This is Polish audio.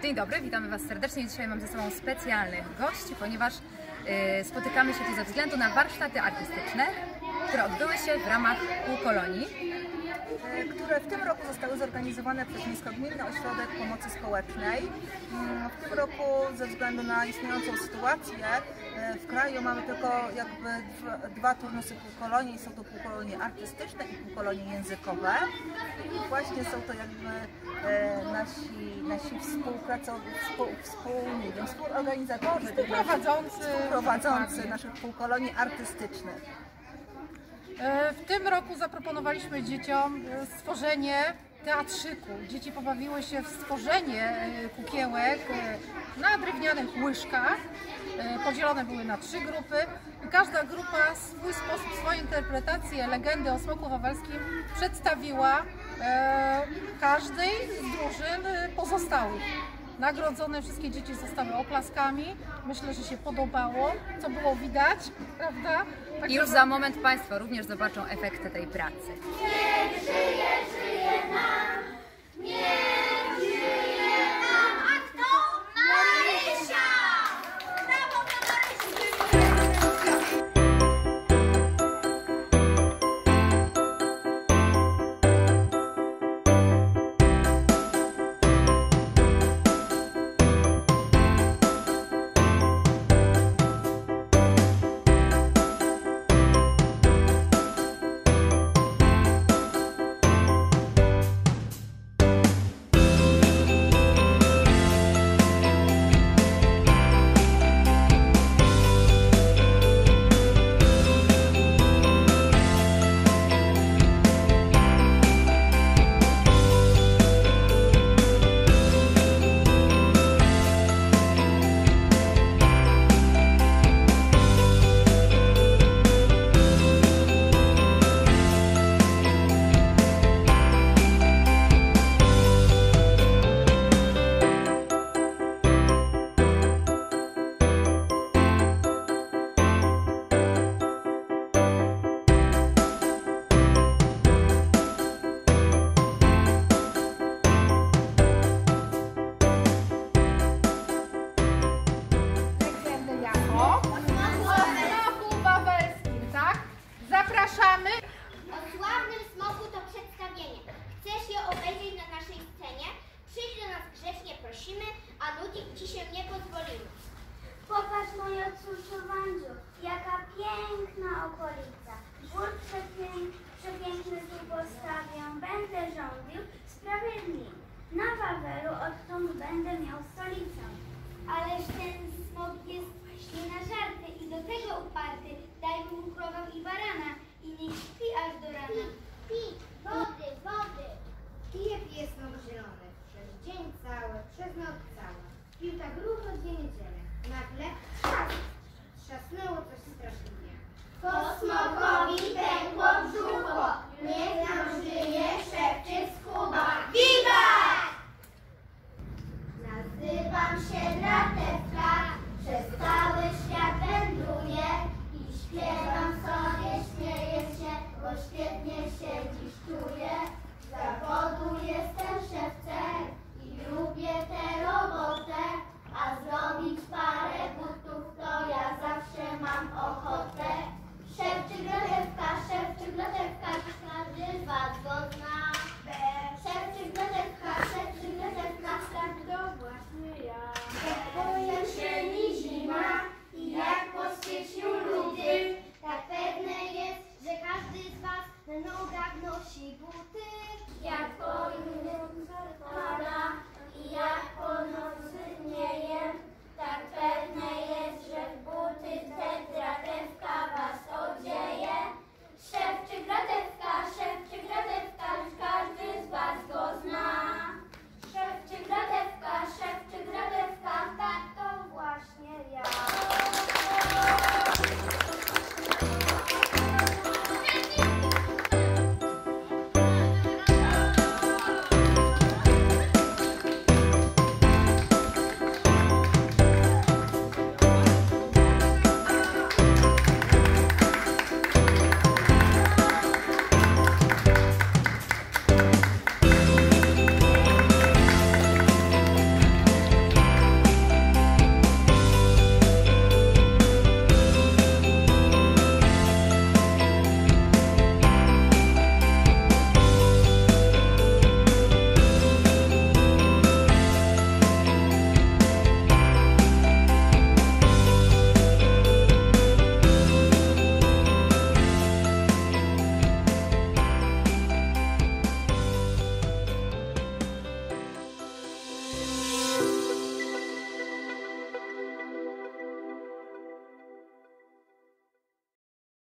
Dzień dobry, witamy Was serdecznie. Dzisiaj mam ze sobą specjalnych gości, ponieważ spotykamy się tu ze względu na warsztaty artystyczne, które odbyły się w ramach Półkolonii, które w tym roku zostały zorganizowane przez Miejsko-Gminny Ośrodek Pomocy Społecznej. W tym roku ze względu na istniejącą sytuację w kraju mamy tylko jakby dwa turnusy półkolonii. Są to półkolonie artystyczne i półkolonie językowe. I właśnie są to jakby nasi współorganizatorzy, współprowadzący naszych półkolonii artystycznych. W tym roku zaproponowaliśmy dzieciom stworzenie teatrzyku. Dzieci pobawiły się w stworzenie kukiełek na drewnianych łyżkach. Podzielone były na 3 grupy i każda grupa w swój sposób, swoją interpretację legendy o smoku wawelskim przedstawiła każdej z drużyn pozostałych. Nagrodzone wszystkie dzieci zostały oklaskami. Myślę, że się podobało, co było widać, prawda? Tak. I już za moment Państwo również zobaczą efekty tej pracy. Niech żyje, żyje nam! Niech żyje nam! A kto? Marysia! Brawo dla Marysi! Zapraszamy! O sławnym smoku to przedstawienie. Chcesz je obejrzeć na naszej scenie? Przyjdź do nas grzecznie, prosimy, a nudzić ci się nie pozwolimy. Popatrz, moja córko Wandziu, jaka piękna okolica. Dwór przepiękny tu postawię, będę rządził sprawiedliwie. Na Wawelu odtąd będę miał stolicę. Ależ ten smok jest nie na żarty i do tego uparty. Daj mu krowę i barana i niech śpi aż do rana. Pi, wody, wody. Pije pies nóg zielony, przez dzień cały, przez noc całą. Pił tak równo 2 niedziele. Nagle trzasnęło coś straszliwie. To smokowi pękło brzucho, niech nam żyje, szepcze skuba. Wiwat! Nazywam się Dratewka, przez cały świat wędruję i śpiewam sobie, śmieję się, bo świetnie się dziś czuję. Z zawodu jestem szewcem i lubię tę robotę, a zrobić parę butów to ja zawsze mam ochotę. Szewczyk Dratewka, każdy z was go zna. Szewczyk Dratewka, tak to właśnie ja. Jak po jesieni zima i jak po styczniu luty, tak pewne jest, że każdy z was na nogach nosi buty. Jak po